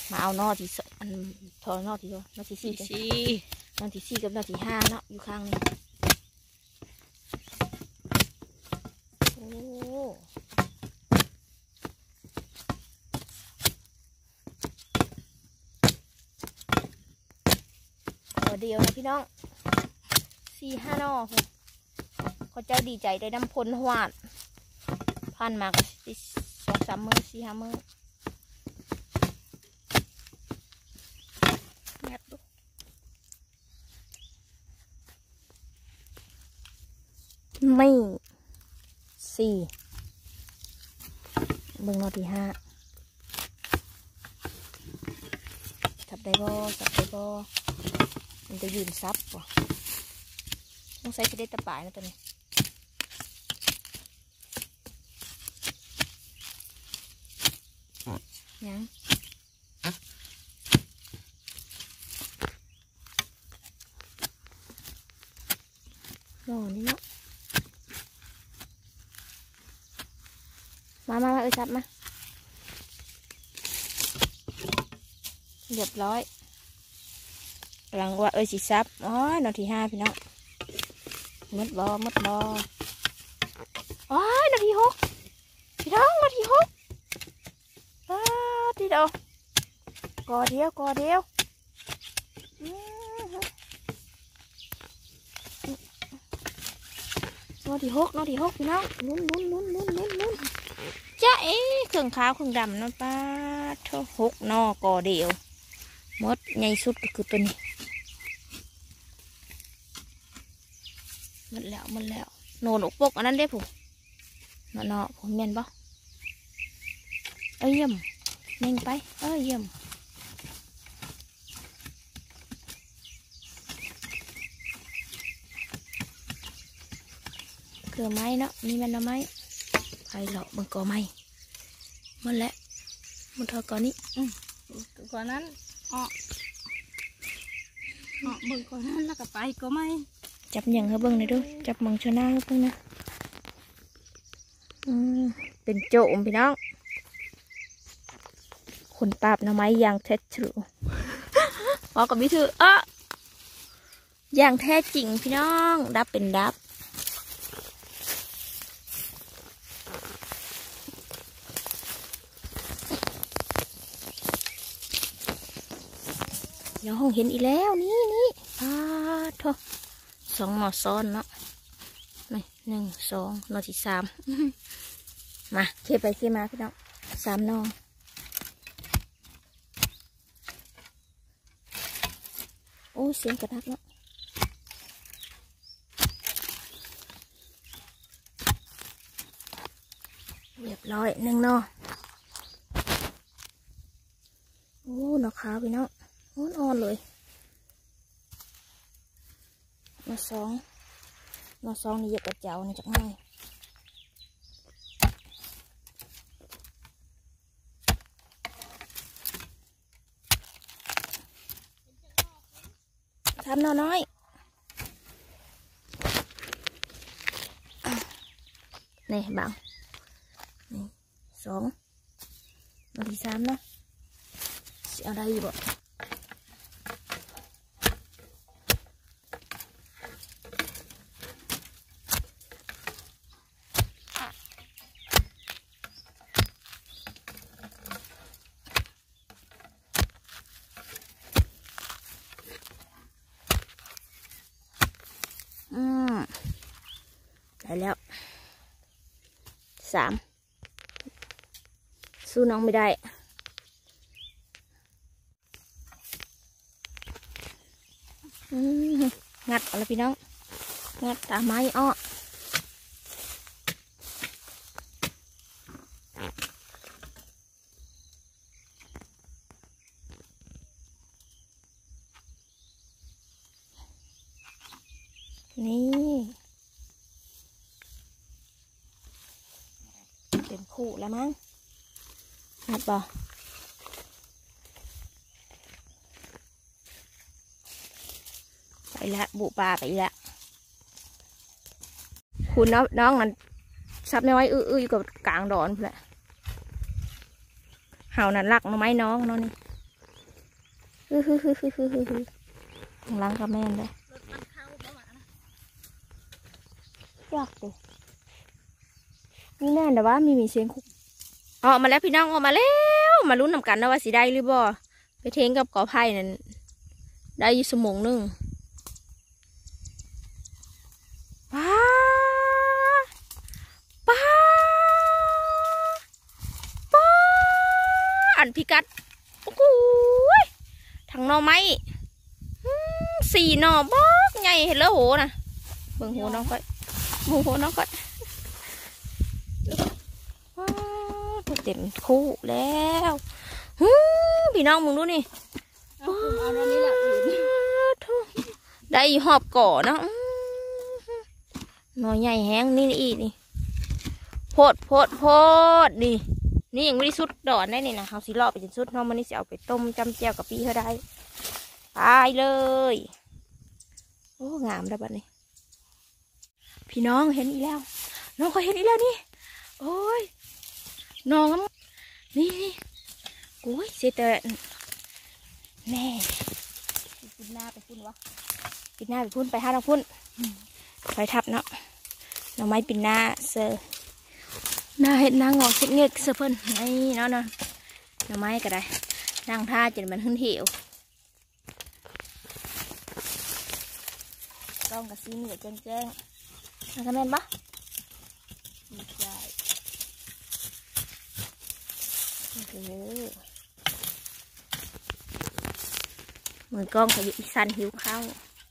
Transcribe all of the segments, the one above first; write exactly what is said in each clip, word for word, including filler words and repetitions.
มาเอานอที่อันทอนอที่นอที่สี่สี่นอที่สี่กับนอที่ห้าเนาะอยู่ข้างนี้โอ้ตัวเดียวนะพี่น้องสี่ห้านอเขาเจ้าดีใจได้น้ำพลหวานพันมากสองสามมือสี่ห้ามือไม่สี่เบิ่งนอที่ห้าจับได้บ่จับได้บ่มันจะยืนซับป่ะต้องใช้ที่ได้ตะปายนะตัวนี้ยังนอนนี่เนาะมามามาเอ้ยซับมาเรียบร้อยกำลังว่าเอ้ยสิซับอ๋อนอที่ห้าพี่น้องมดบอมดบออ๋อนอที่หกพี่น้องนอที่หกอ้าที่เดียวกอเดียวกอเดียวนอที่หกนอที่หกพี่น้องลุ้นลุ้นลุ้นลุ้นลุ้นลุ้นจ้าเอ๊ะเครื่องขาวเครื่องดำนะป้าเท่าหกนอกอเดียวมดใหญ่สุดก็คือตัวนี้มันแล้วมันแล้วโนนอกปกอันนั้นเด้ผมเนาะเนาะผมเมียนบ่เอ้ยเยี่ยมเน่งไปเอ้ยเยี่ยมเกลือไม้เนาะนี่มันเอาไม้ไปหลอกมันก่อไม้มันแหละมันเท่าก่อนนี้อืมก่อนนั้นอ๋ออ๋อเบิ่งก่อนนั้นแล้วก็ไปก่อไม้จับอย่างเขาเบิ่งเลยด้วยจับมังชนะเขาเบิ่งนะอืมเป็นโจมพี่น้องคนปราบหน่อไม้อย่างแท้ทรูพอกับมิถือเอออย่างแท้จริงพี่น้องดับเป็นดับเดี๋ยวห้องเห็นอีกแล้วนี่นี่ปาทอสองหมอซ้อนเนาะนี่หนึ่งสองนอที่สามมาเคี่ยไปเคี่ยมาพี่น้องสามนอโอ้เสียงกระดักเนาะเรียบร้อยหนึ่งนอโอ้หนอขาวพี่น้องอ่อนๆเลยนอสองนอสองนี่เยอะกว่าเจ้านี่จักหน่อยทำนอน้อยนี่บังนี่สองนอที่สามเนาะสิเอาได้อยู่บ่อืมได้แล้วสามสู้น้องไม่ได้งัดอะไรพี่น้องงัดตาไม้อ้อนี่เป็นคู่แล้วมั้งงัดบ่ไปละบุปลาไปละคุณน้องน้องนั้นซับในไว้อื้อๆอยู่กับกลางดอนแหละเห่านั่นลักน้องไม้น้องน้องนี่ฮึฮึฮึฮึฮึฮึข้างหลังกับแม่นเลยยากดินี่แน่แต่ว่ามีมีเสียงคุกออกมาแล้วพี่น้องออกมาแล้วมาลุ้นนำกันนะว่าสีได้หรือบ่ไปเทงกับกอไผ่นั่นได้อยู่สมงหนึ่งป้าป้าป้าอันพิกัดโอ้โหทางหน่อไม้สี่หน่อบอกใหญ่เห็นแล้วโหนะเบิ่งหัวน้องก่อนเบิ่งหัวน้องก่อนว้าวเต็มคู่แล้วพี่น้องมึงดูนี่ได้หอบก่อเนาะหน่อใหญ่แห้งนี่อีนี่โพดโพดโพดนี่นี่ยังไม่ได้สุดดอนได้นี่นะเขาสิรอไปจนสุดน้องมันนี่จะเอาไปต้มจำเจียวกับปีเขาได้ตายเลยโอ้งามแล้วบัดนี้พี่น้องเห็นอีกแล้วน้องก็เห็นอีกแล้วนี่โอ้ยน้องนี่นี่โอ้ยเสียแต่แน่ปิดหน้าไปพุ่นวะปิดหน้าไปพุ่นไปห้าน้องพุ่นคอยทับเนาะหน่อไม้ปิดหน้าเซอร์หน้าเห็ดนางงอกเช็ดเงือกเซอร์เพิ่นไอ้เนาะเนาะหน่อไม้ก็ได้นางท่าจนมันหึ่นเหี่ยวต้องกับซีเหนือแจ้งแจ้งนั่นก็แม่นปะไม่ใช่เออมือกล้องขยิบสันหิวข้าว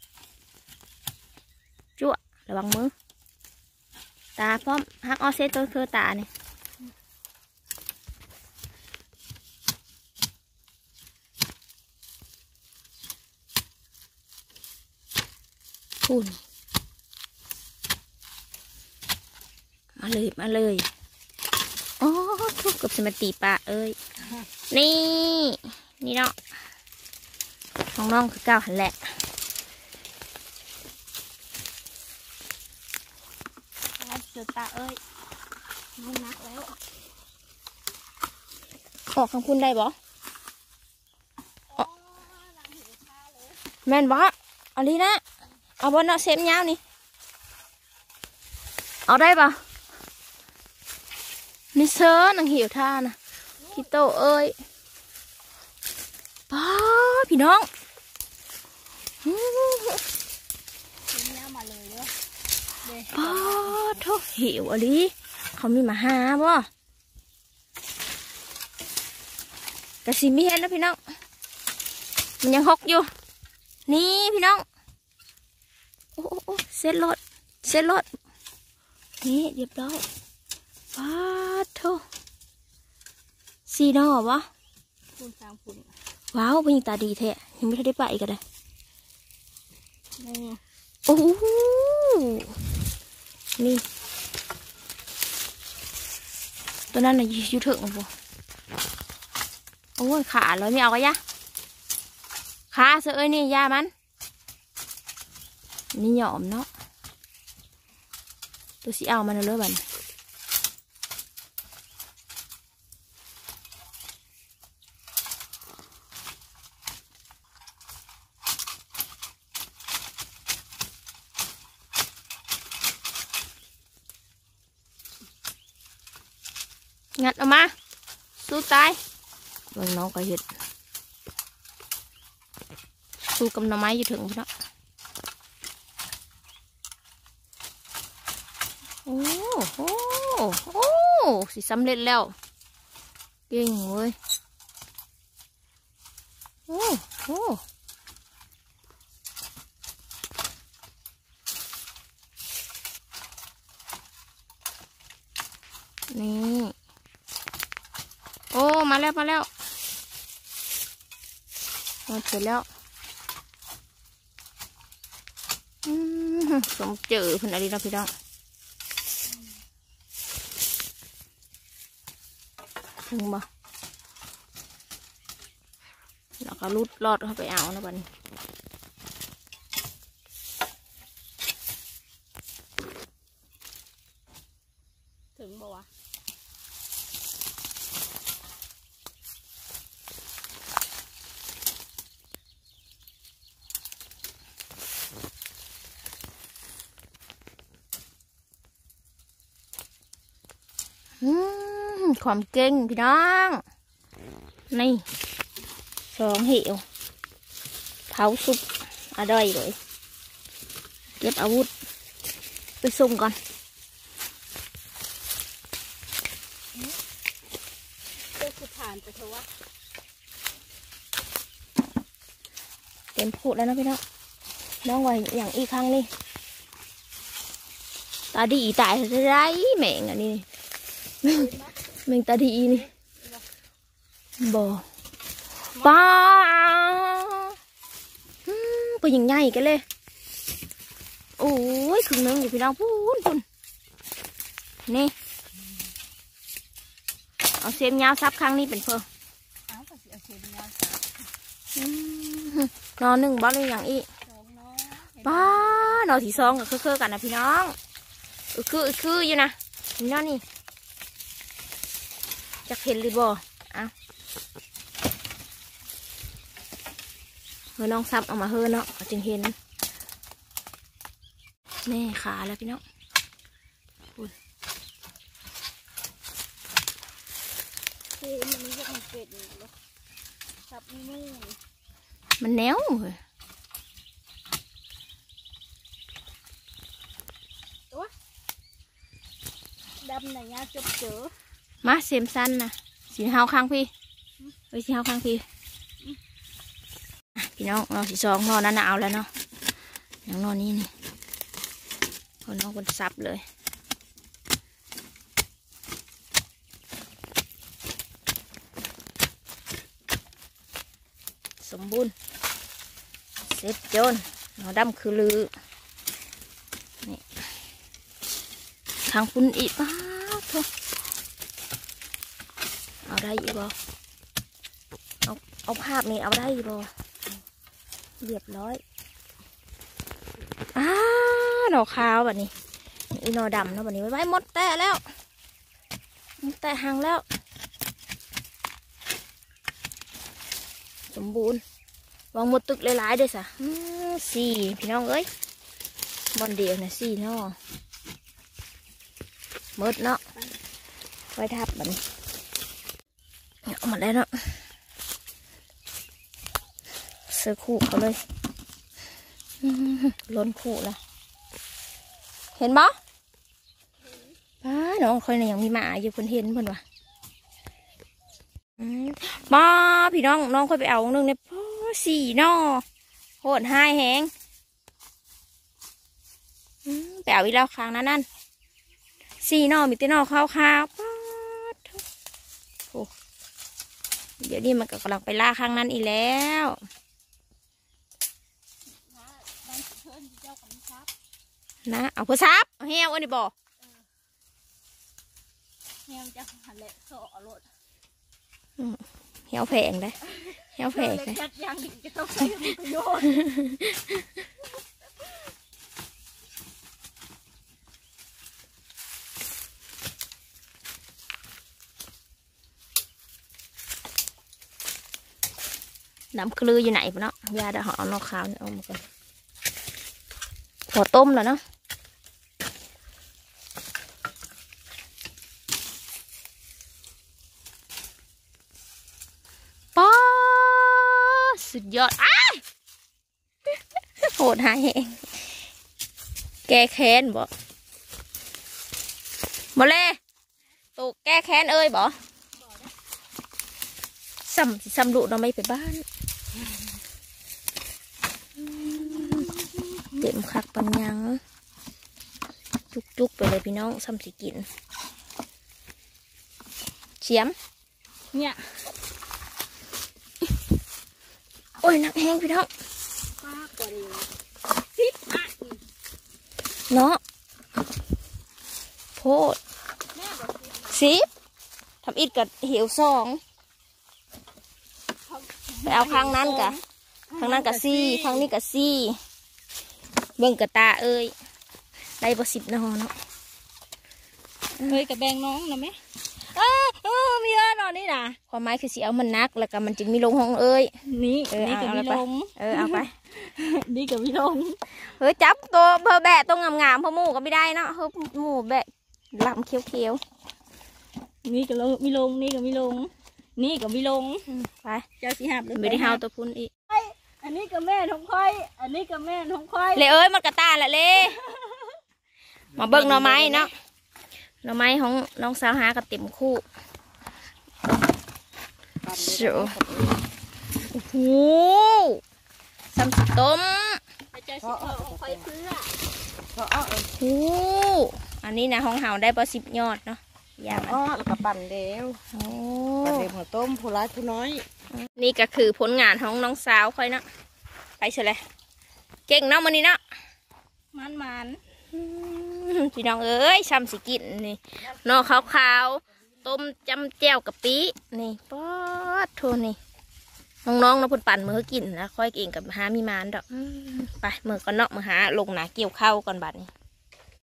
จั่วระวังมือตาพร้อมฮักออเซตัวคือตาเนี่ยคุณมาเลยมาเลยอ๋อทุกกับสมาติปะเอ้ยนี่นี่เนาะน้องน้องคือเก้าหันแหละเสือตาเอ้ยน้องนักแล้วออกข้างพุ่นได้บ่แม่นบ่เอาลีนะเอาบนเอาเซฟยาวนี่เอาได้ปะนี่เซิร์นังหิวท่านะพี่โตเอ้ยป้าพี่น้องป้าโทษหิวอะไรเขามีมาหาบ่กระสีมีเห็นแล้วพี่น้องมันยังหกอยู่นี่พี่น้องโอ้โอ้เซ็ตรถเซ็ตรถนี่เรียบร้อยป้าโทษสีนอวะว้าวเป็นยังตาดีแท้ยังไม่ได้ไปอีกเลยโอ้นี่ตัวนั้นน่ะอยู่ถึงบ่โอ้ยขาเลยไม่เอาก็ยะขาเสือเอ้ยนี่ยามันนี่หยอมเนาะตัวสีเอามันเลยบันงัดออกมาสู้ตายเบิ่งน้องก็เห็ดสู้กับหน่อไม้อยู่ถึงพี่น้องโอ้โหโอ้สิสำเร็จแล้วเก่งเว้ยโอ้โหนี่โอ้มาแล้วมาแล้วมาเสร็จแล้วสมเจอเพิ่นอะไรนะพี่น้องถึงบ่แล้วก็รูดลอดเข้าไปเอานะบัดนี้ถึงบ่วะอืมความเก่งพี่น้องนี่สองเหี่ยวเผาซุปอะได้เลยเก็บอาวุธไปส่งก่อนเด็กผ่านไปเถอะวะเต็มพูดแล้วนะพี่น้องน้องไว้อย่างอีกครั้งนี่ตาดีตายจะได้แม่งอันนี้แม่งตาดีนี่บ่ป้าไปยิงใหญ่กันเลยโอ้ยครึ่งนึงอยู่พี่น้องพูนพูนนี่เอาเซมยาวซับครั้งนี้เป็นเพื่อนอนหนึ่งบ้านเลยอย่างอีป้านอนที่สองกับคือๆกันนะพี่น้องคือคืออยู่นะนี่นอนนี่จะเห็นหรือบ่อ่ะเฮ้ยน้องซับเอามาเฮ้ยเนาะจึงเห็นแน่ขาแล้วพี่น้องมันแนวเลยดำไหนเงี้ยจบเจอมาเซมสั้นนะสีเฮาข้างพี่เฮ้ยสีเฮาข้างพี่พี่น้องเราสีซองนอนนั่นเอาแล้วเนาะอย่างนอนนี้นี่คนน้องคนซับเลยสมบูรณ์เสร็จโจนนอดำคือลือนี่ทางคุณอีกป้าทุกเอาได้อีกบ่เอาเอาภาพนี้เอาได้อีกบ่เรียบร้อยอ้าดอกขาวแบบนี้อีนอดำเนาะแบบนี้ไว้ไว้หมดแต่แล้วหมดแต่หางแล้วสมบูรณ์วางหมดตึกหลายๆด้วยสะสี่พี่น้องเอ้ยบอลเดียวนะสี่เนาะหมดเนาะไว้ทับแบบนี้เอามาได้เนาะเสื้อคู่เขาเลยล้นคู่แล้วเห็นบ่ป้าน้องคอยเนี่ยยังมีหมาอยู่คนเห็นเพิ่นวะมาพี่น้องน้องค่อยไปเอาหนึ่งเนี่ยพ่อสี่นอโหดห้ายแหงไปเอาอีกแล้วครั้งนั้นนั่นสี่นอมีแต่นอขาวขาวป้าโอ้เดี๋ยวนี้มันก็กำลังไปล่าครั้งนั้นอีกแล้วนะเอาเพื่อซับเฮียวอันนี้บ่เฮียวจะหันเละโซ่เอารถเหี่ยวแพงเลยเหี่ยวแพงเลยยังจะต้องใช้ประโยชน์น้ำคลืออยู่ไหนปะเนาะยาดาหอมนอกขาวเนี่ยเอามาก่อนขอต้มแล้วเนาะสุดยอดอ้าโหดหายเองแก้แค้นบ่มาเลยตูแก้แค้นเอ้ยบ่ซ้ำซ้ำดุเราไม่ไปบ้านเต็มคักปัญญังจุกๆไปเลยพี่น้องซ้ำสิกินเฉียมเนี่ยโอ้ยนักแห้งพี่น้องเนาะโพดสิบทำอิดกับเหี่ยวซองไปเอาครั้งนั้นกะครั้งนั้นกะซี่ครั้งนี้กะซี่เบิ่งกะตาเอ้ยได้บ่สิบนอเนาะเอ้ยกับแบงน้องนะไหมเออเออมีเออหนอนนี่นะความหมายคือสีเอามันนักแล้วก็มันจึงมีลงห้องเอ้ยนี่เออนี่กับมีลงเออเอาไปนี่กับมีลงเฮ้ยจับตัวเพอแบะตรงงามๆเพอหมูก็ไม่ได้เนาะเพอหมูแบะลำเคี้ยวนี่ก็ลงมีลงนี่ก็มีลงนี่ก็มีลงไปเจ้าสิหับไม่ได้เฮาตัวพุ่นอีกอันนี้ก็แม่ของค่อยอันนี้ก็แม่ของค่อยเลยเอ้ยมันกระตาละเลยมาเบิ่งหน่อไม้เนาะหน่อไม้ของน้องสาวหากระเต็มคู่โอ้โหซ้ำสิต้มเจ้าสิเอาของค่อยเพื่อโอ้โหอันนี้นะห้องเฮาได้ประสิบยอดเนาะยากอ๋อแล้วก็ปั่นเดียวโอ้ปั่นเดียวหัวต้มผู้ร้ายผู้น้อยนี่ก็คือผลงานของน้องสาวค่อยเนาะไปเฉยเก่งเนาะมันนี้เนาะมันมันพี่น้องเอ้ยซ้ำสิกินนี่นอกขาวๆต้มจำแจ่วกะปินี่ป๊อดโทนี่น้องๆนะพุ่นปั่นมือกินนะค่อยเก่งกับหามีมานดอกไปมือก่อนเนาะมือหาลงหนาเกี่ยวข้าวก่อนบัดนี้